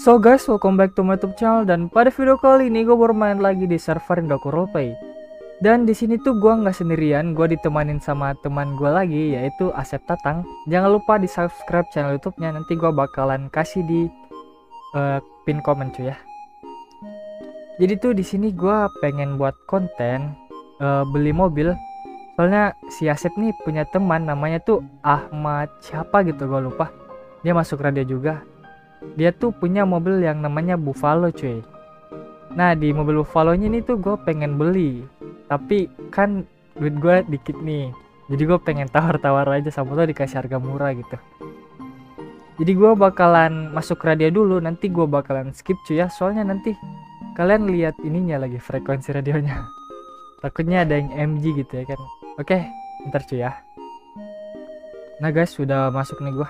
So guys, welcome back to my YouTube channel, dan pada video kali ini gue bermain lagi di server Indoku Roleplay. Dan di sini tuh gue nggak sendirian, gue ditemanin sama teman gue lagi, yaitu Asep Tatang. Jangan lupa di subscribe channel YouTube-nya, nanti gue bakalan kasih di pin komen cuy ya. Jadi tuh di sini gue pengen buat konten beli mobil. Soalnya si Asep nih punya teman namanya tuh Ahmad siapa gitu, gue lupa. Dia masuk radio juga. Dia tuh punya mobil yang namanya Buffalo cuy. Nah di mobil Buffalo-nya ini tuh gue pengen beli, tapi kan duit gue dikit nih. Jadi gue pengen tawar-tawar aja, sama tuh dikasih harga murah gitu. Jadi gue bakalan masuk radio dulu, nanti gue bakalan skip cuy ya. Soalnya nanti kalian lihat ininya lagi, frekuensi radionya. Takutnya ada yang MG gitu ya kan. Oke, ntar cuy ya. Nah guys, sudah masuk nih gue.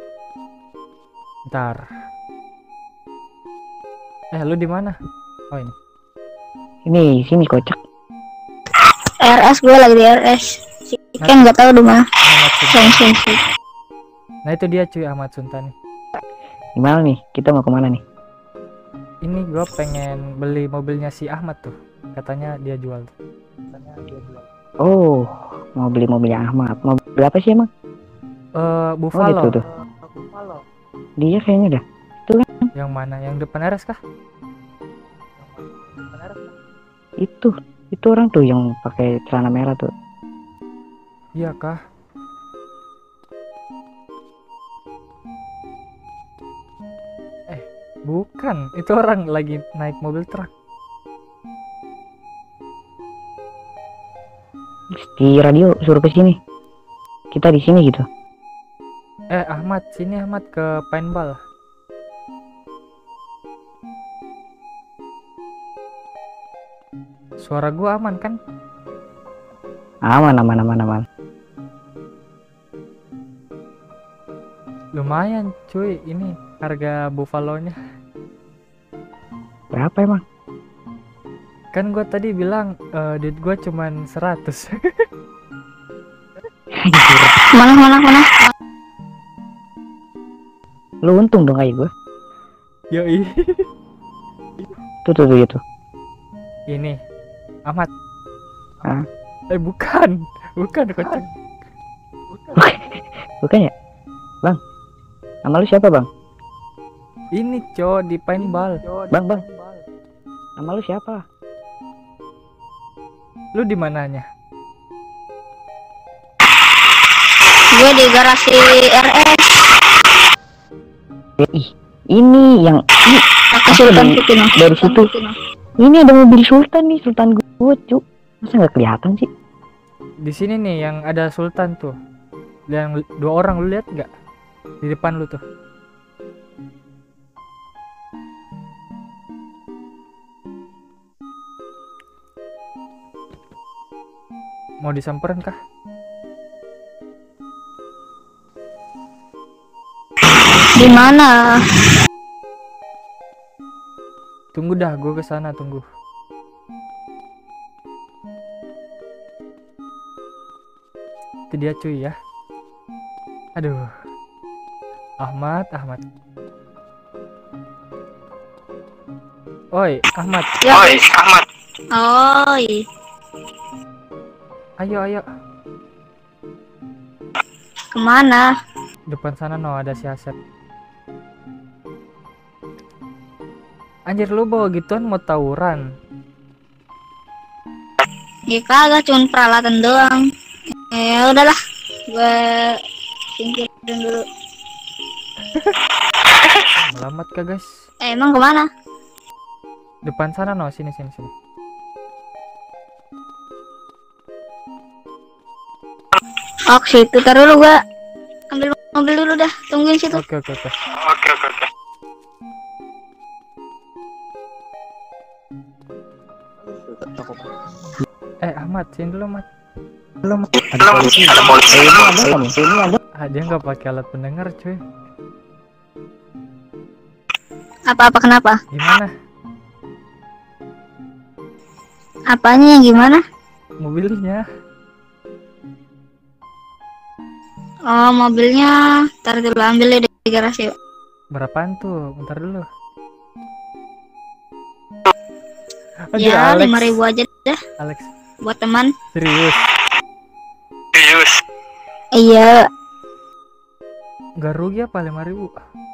Ntar. Lu di mana? Oh ini. Ini sini kocak. RS gue lagi di RS. Si Ken nggak tahu di mana. Langsung sih. Nah itu dia cuy, Ahmad Suntan nih. Gimana nih? Kita mau kemana nih? Ini gue pengen beli mobilnya si Ahmad tuh. Katanya dia jual. Oh, mau beli mobilnya Ahmad. Mau berapa sih emang? Buffalo. Oh, gitu tuh. Dia kayaknya dah. Yang mana? Yang depan RS kah? Itu orang tuh yang pakai celana merah tuh. Iya kah? Bukan, itu orang lagi naik mobil truk. Di radio suruh ke sini. Kita di sini gitu. Ahmad, sini Ahmad ke paintball. Suara gua aman kan? Aman. Lumayan cuy, ini harga Buffalo-nya. Berapa emang? Kan gua tadi bilang duit gua cuman 100. Mana. Lu untung dong kayak gue. Yoi. Tuh gitu. Ini Ahmad. Hah? Bukan kocak. Bukan ya? Bang. Nama lu siapa, Bang? Ini di paintball. Bang. Nama lu siapa? Lu di mananya? Gue di garasi RS. Ini yang ini Pakai Sultan Putih. dari situ. Ini ada mobil Sultan nih, Sultan gue, cuk. Masa nggak kelihatan sih? Di sini nih yang ada Sultan tuh. Yang 2 orang, lu lihat nggak? Di depan lu tuh. Mau disamperin kah? Di mana? Tunggu dah, gue kesana tunggu. Itu dia cuy ya. Aduh. Ahmad. Oi, Ahmad. Ya. Oi. Ayo. Kemana? Depan sana ada si Asep. Anjir, lu bawa gituan mau tawuran? Ya kagak, cuma peralatan doang. Ya udahlah, gue singkirin dulu. Melamat kah guys? Emang kemana? Depan sana sini. Oh, ke situ. Taruh dulu, gue ambil mobil dulu dah. Tungguin situ. Oke. Ahmad, sini dulu Ahmad. Ada polisi. Ini ada. Dia nggak pakai alat pendengar cuy. Apa kenapa? Gimana? Apanya yang gimana? Mobilnya. Oh, mobilnya. Ntar dulu ambil di garasi. Berapaan tuh? Bentar dulu. Anjir, Ya, Alex. 5.000 aja dah Alex, buat teman. serius. Iya, Gak rugi apa 5.000?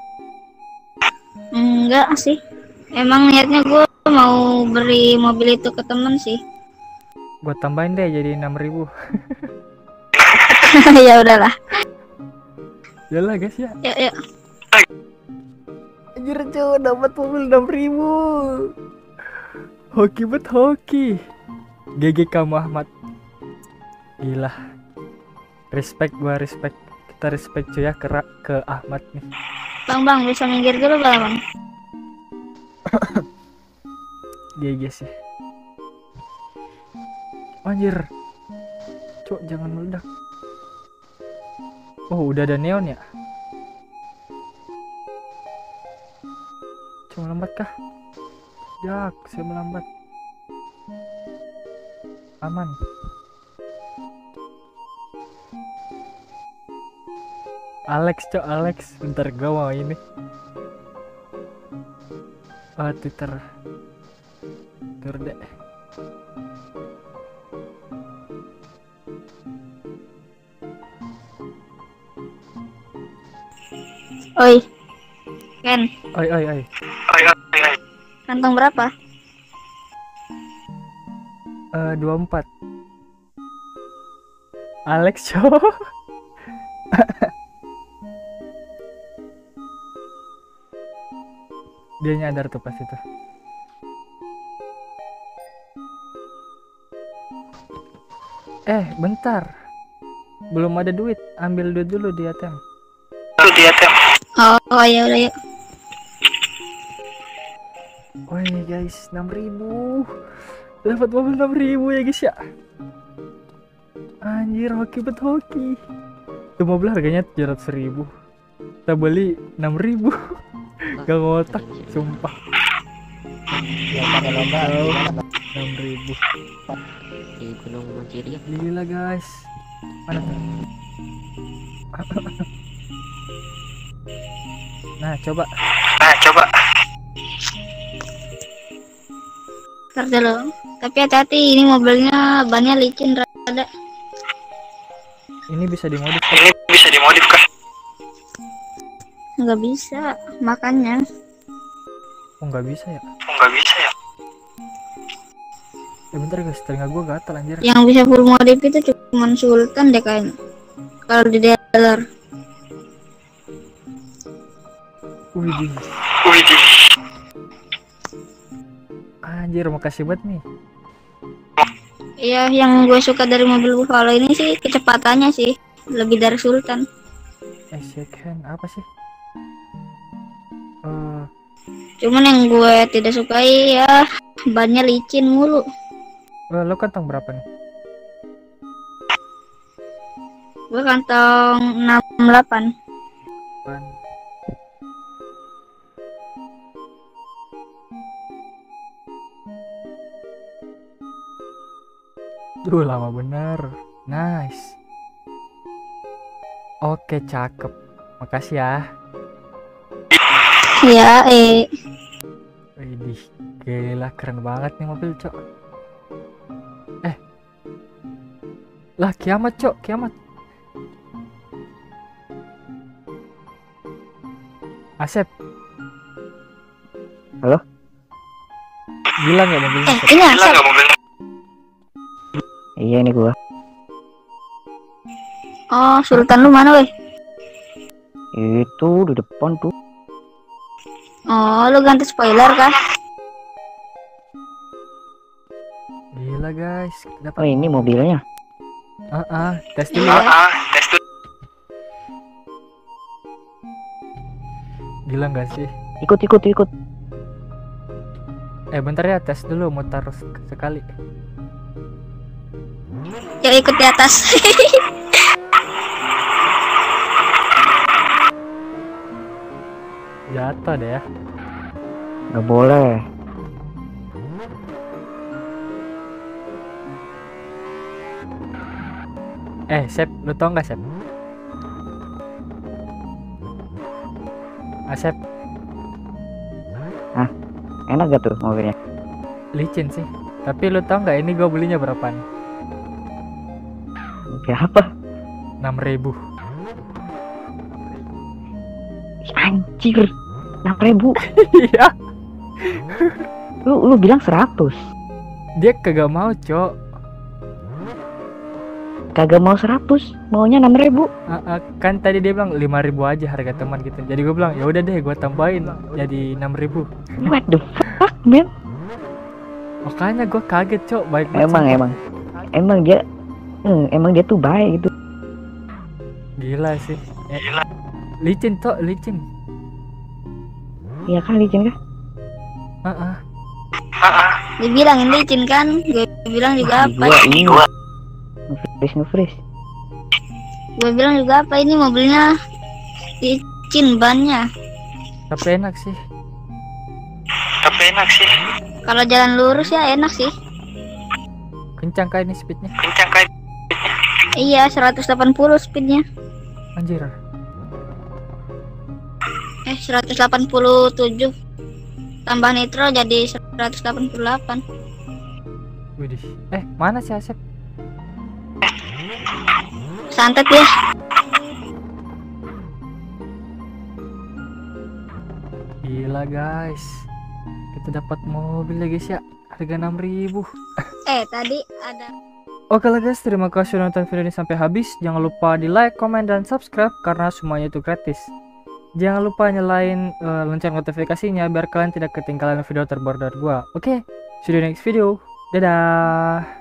enggak sih. Emang niatnya gue mau beri mobil itu ke temen sih. Gue tambahin deh jadi 6.000. Ya udahlah. Yalah guys ya. Yuk, yuk. Anjir cuy, dapat mobil 6.000. Hoki bet hoki. GG kamu Ahmad. Gila. Respect, gua respect. Kita respect cuy ya ke Ahmad nih. Bang, bisa minggir dulu bang. GG sih. Anjir. Cuk, jangan meledak. Oh, udah ada neon ya? Cuma lambat kah? Jak, saya melambat. Aman. Alex, cok, Alex. Bentar, gua mau ini. Twitter. Twitter deh. Oi, Ken, Oi. kantong berapa? 24. Alex, cok. Dia nyadar tuh pas itu. Bentar. Belum ada duit. Ambil duit dulu di ATM. Oh ya udah yuk. Woi guys, 6.000. Dapat mobil 6.000 ya guys ya. Anjir, hoki bet hoki. Itu mobil harganya 700.000. Kita beli 6.000. Gak ngotak, sumpah. Ya pada lomba gimana, Bang? 6.000. Di Gunung Munciri. Gila guys. Mana tuh? Nah, coba. Ntar dulu. Tapi hati-hati, ini mobilnya bannya licin rada. Ini bisa dimodif. Nggak bisa, makanya. Oh, nggak bisa ya? Bentar guys, telinga gua gatal anjir. Yang bisa full modif itu cuma Sultan deh kayaknya. Kalau di dealer. Widih. Anjir, makasih banget nih. Iya, yang gue suka dari mobil Buffalo ini sih kecepatannya sih. Lebih dari Sultan. Second apa sih? Cuman yang gue tidak sukai ya bannya licin mulu. Lo kantong berapa nih? Gue kantong 68. Ban. Duh, lama bener. Nice. Oke, cakep. Makasih ya. Ya, Widih, gila, keren banget nih mobil, cok. Lah, kiamat, cok, kiamat. Asep. Halo? Gila nggak mobilnya? Asep? ini Asep. Iya ini gua. Oh, Sultan lu mana, weh? Itu di depan tuh. Oh, lu ganti spoiler kah? Gila guys, dapat. Oh ini mobilnya. Tes dulu ya. Gila nggak sih? Ikut. Bentar ya, tes dulu, mutar sekali. Ya ikut di atas. Jatuh deh ya. Nggak boleh. Sep, lu tau nggak Sep? Asep, Enak gak tuh mobilnya? licin sih. Tapi lu tau nggak ini gue belinya berapaan? Berapa? 6.000. Anjir, 6.000. Iya. Lu bilang 100. Dia kagak mau, Cok. Kagak mau 100, maunya 6.000. Kan tadi dia bilang 5.000 aja harga teman gitu. Jadi gue bilang, ya udah deh gue tambahin jadi 6.000. What the fuck, man? Makanya gue kaget, Cok. Baik banget. Emang dia tuh baik gitu. Gila sih. Licin, Cok, licin. Iya kan, licin kan? Dibilangin licin kan? Gue bilang juga apa? Gua ini nge-freeze. Gue bilang juga apa, ini mobilnya licin bannya. Tapi enak sih. Kalau jalan lurus ya enak sih. Kencang kayak ini speednya. Iya, 180 speednya. Anjir. 187. Tambah nitro jadi 188. Widih. Mana si Asep? Santet ya. Gila guys. Kita dapat mobil ya guys ya. Harga 6.000. Tadi ada. Oke lah guys, terima kasih udah nonton video ini sampai habis. Jangan lupa di like, komen, dan subscribe karena semuanya itu gratis. Jangan lupa nyalain lonceng notifikasinya biar kalian tidak ketinggalan video terbaru dari gua. Oke, see you next video. Dadah.